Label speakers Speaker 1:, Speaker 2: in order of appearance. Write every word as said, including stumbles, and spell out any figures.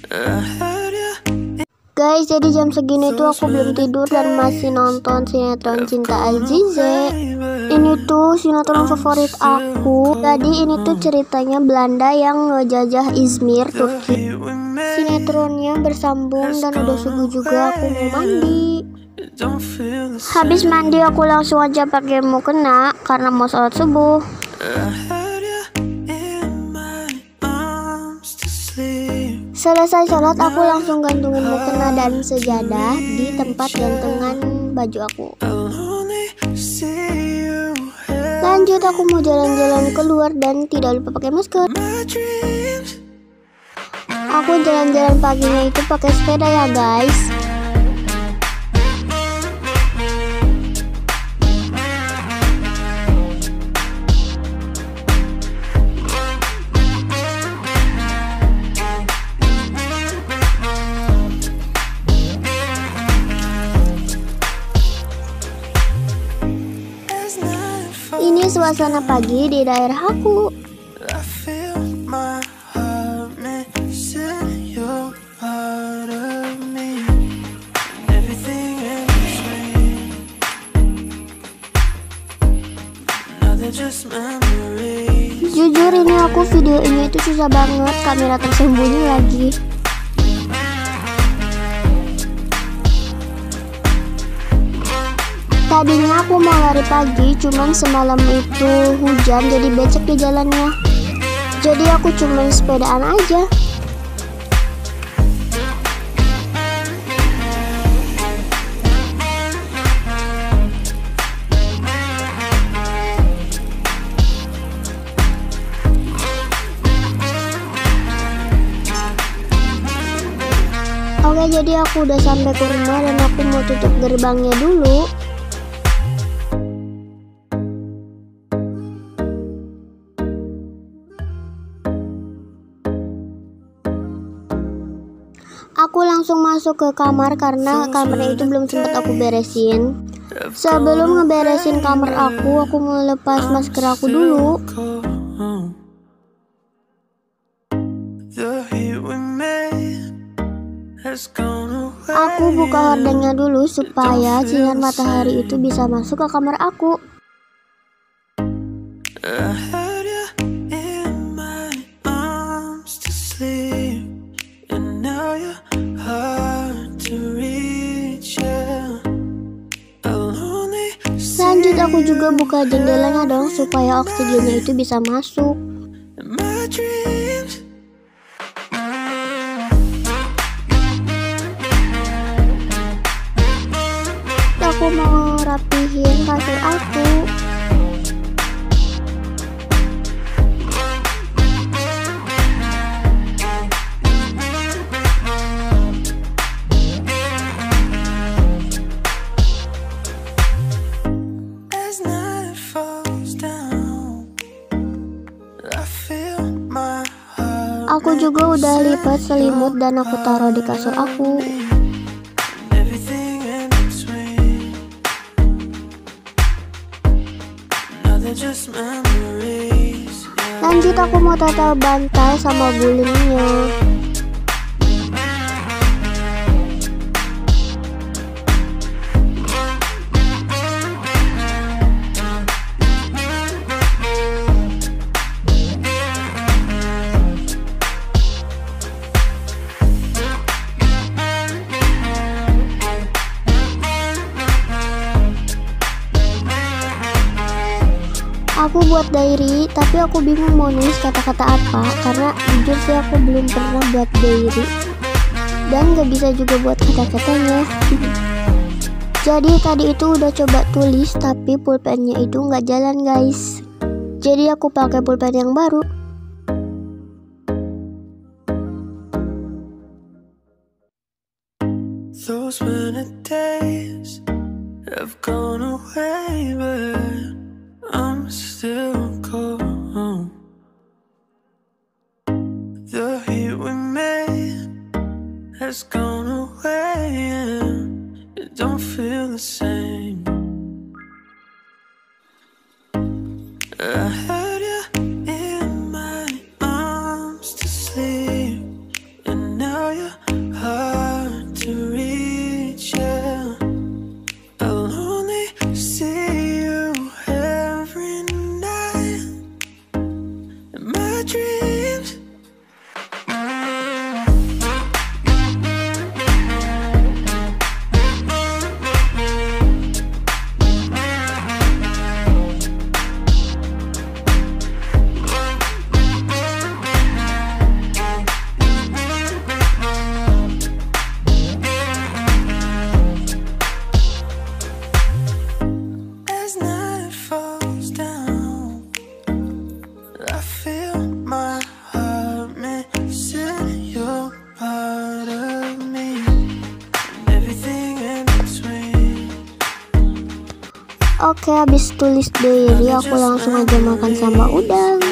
Speaker 1: Guys, jadi jam segini tuh aku belum tidur dan masih nonton sinetron Cinta Azize. Ini tuh sinetron favorit aku. Jadi ini tuh ceritanya Belanda yang ngejajah Izmir, Turki. Sinetronnya bersambung dan udah subuh juga, aku mau mandi. Habis mandi aku langsung aja pakai mukena karena mau sholat subuh. Selesai sholat aku langsung gantungin mukena dan sejadah di tempat gantungan baju aku. Lanjut aku mau jalan-jalan keluar dan tidak lupa pakai masker. Aku jalan-jalan paginya itu pakai sepeda ya guys. Ini suasana pagi di daerah aku. Jujur ini aku videonya itu susah banget, kamera tersembunyi lagi. Tadinya aku mau lari pagi, cuman semalam itu hujan jadi becek di jalannya. Jadi aku cuman sepedaan aja. Oke, jadi aku udah sampai ke rumah dan aku mau tutup gerbangnya dulu. Aku langsung masuk ke kamar karena kamarnya itu belum sempat aku beresin. Sebelum ngeberesin kamar aku, aku mau lepas masker aku dulu. Aku buka hordengnya dulu supaya sinar matahari itu bisa masuk ke kamar aku. Lanjut aku juga buka jendelanya dong supaya oksigennya itu bisa masuk. Aku mau rapihin kasur aku. Aku juga udah lipat selimut dan aku taruh di kasur aku. Lanjut aku mau tata bantal sama gulingnya. Aku buat diary, tapi aku bingung mau nulis kata-kata apa karena jujur sih aku belum pernah buat diary dan gak bisa juga buat kata-katanya. Jadi tadi itu udah coba tulis tapi pulpennya itu nggak jalan guys. Jadi aku pakai pulpen yang baru. Those were the days have gone away, but I'm still cold. The heat we made has gone away and it don't feel the same. I had you in my arms to sleep and now you're Oke, habis tulis diary aku langsung aja makan sama udang.